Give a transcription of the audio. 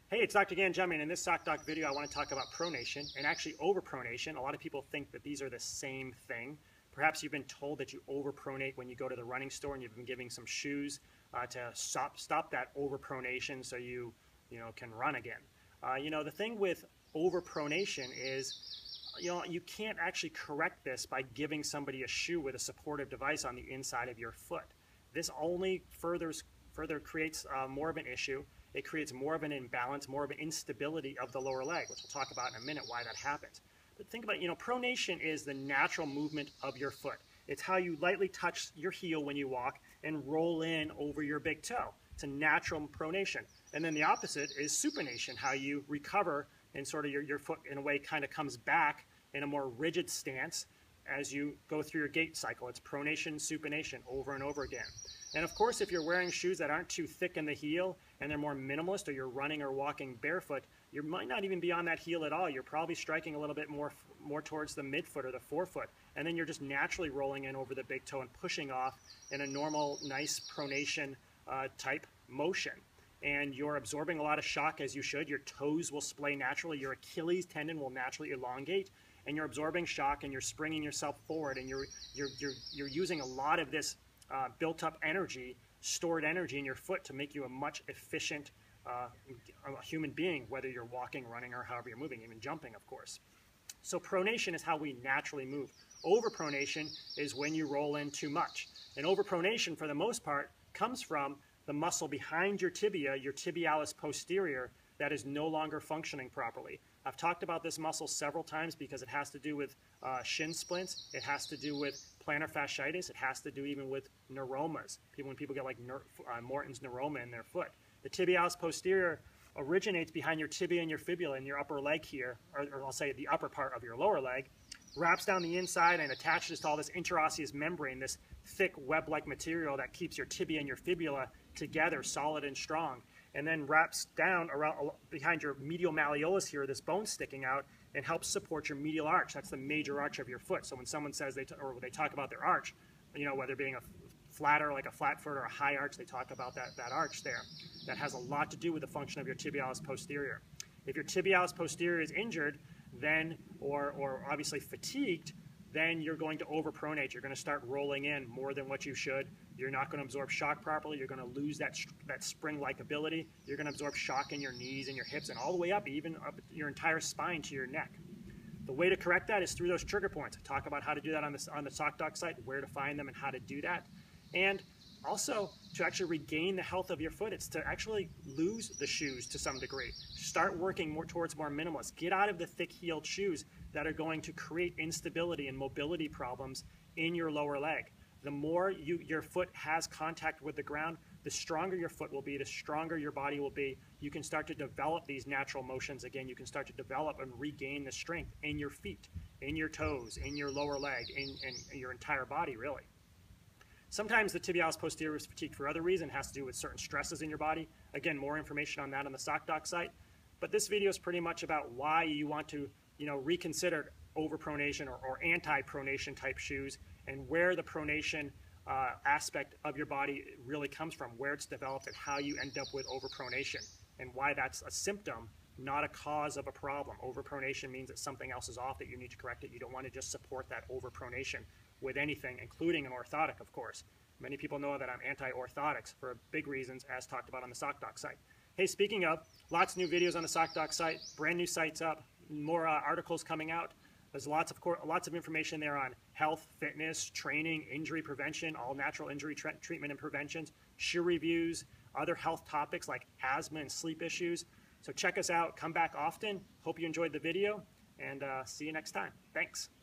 Hey, it's Dr. Gangemi, and in this Sock Doc video I want to talk about pronation and actually overpronation. A lot of people think that these are the same thing. Perhaps you've been told that you overpronate when you go to the running store and you've been giving some shoes to stop that overpronation so you can run again. The thing with overpronation is you can't actually correct this by giving somebody a shoe with a supportive device on the inside of your foot. This only further creates more of an issue. It creates more of an imbalance, more of an instability of the lower leg, which we'll talk about in a minute why that happens. But think about, pronation is the natural movement of your foot. It's how you lightly touch your heel when you walk and roll in over your big toe. It's a natural pronation. And then the opposite is supination, how you recover and sort of your foot in a way kind of comes back in a more rigid stance as you go through your gait cycle. It's pronation, supination over and over again. And of course, if you're wearing shoes that aren't too thick in the heel and they're more minimalist, or you're running or walking barefoot, you might not even be on that heel at all. You're probably striking a little bit more towards the midfoot or the forefoot, and then you're just naturally rolling in over the big toe and pushing off in a normal, nice pronation type motion. And you're absorbing a lot of shock as you should. Your toes will splay naturally. Your Achilles tendon will naturally elongate, and you're absorbing shock and you're springing yourself forward, and you're using a lot of this built-up energy, stored energy in your foot to make you a much efficient human being, whether you're walking, running, or however you're moving, even jumping, of course. So pronation is how we naturally move. Overpronation is when you roll in too much. And overpronation, for the most part, comes from the muscle behind your tibia, your tibialis posterior, that is no longer functioning properly. I've talked about this muscle several times because it has to do with shin splints. It has to do with plantar fasciitis. It has to do even with neuromas. When people get like Morton's neuroma in their foot. The tibialis posterior originates behind your tibia and your fibula in your upper leg here, or I'll say the upper part of your lower leg, wraps down the inside and attaches to all this interosseous membrane, this thick web-like material that keeps your tibia and your fibula together, solid and strong, and then wraps down around behind your medial malleolus here, this bone sticking out, and helps support your medial arch. That's the major arch of your foot. So when someone says they talk about their arch, whether being a flatter, like a flat foot, or a high arch, they talk about that arch there. That has a lot to do with the function of your tibialis posterior. If your tibialis posterior is injured, then, or obviously fatigued, then you're going to overpronate. You're going to start rolling in more than what you should. You're not going to absorb shock properly. You're going to lose that spring-like ability. You're going to absorb shock in your knees and your hips and all the way up, even up your entire spine to your neck. The way to correct that is through those trigger points. I talk about how to do that on the Sock Doc site, where to find them and how to do that. And also, to actually regain the health of your foot, it's to actually lose the shoes to some degree. Start working towards more minimalist. Get out of the thick-heeled shoes that are going to create instability and mobility problems in your lower leg. The more your foot has contact with the ground, the stronger your foot will be, the stronger your body will be. You can start to develop these natural motions again. You can start to develop and regain the strength in your feet, in your toes, in your lower leg, in your entire body, really. Sometimes the tibialis posterior is fatigued for other reasons. It has to do with certain stresses in your body. Again, more information on that on the Sock Doc site. But this video is pretty much about why you want to reconsider overpronation or anti-pronation type shoes, and where the pronation aspect of your body really comes from, where it's developed, and how you end up with overpronation, and why that's a symptom, not a cause of a problem. Overpronation means that something else is off, that you need to correct it. You don't want to just support that overpronation with anything, including an orthotic, of course. Many people know that I'm anti-orthotics for big reasons, as talked about on the Sock Doc site. Hey, speaking of, lots of new videos on the Sock Doc site, brand new sites up, more articles coming out. There's lots of information there on health, fitness, training, injury prevention, all natural injury treatment and preventions, shoe reviews, other health topics like asthma and sleep issues. So check us out. Come back often. Hope you enjoyed the video, and see you next time. Thanks.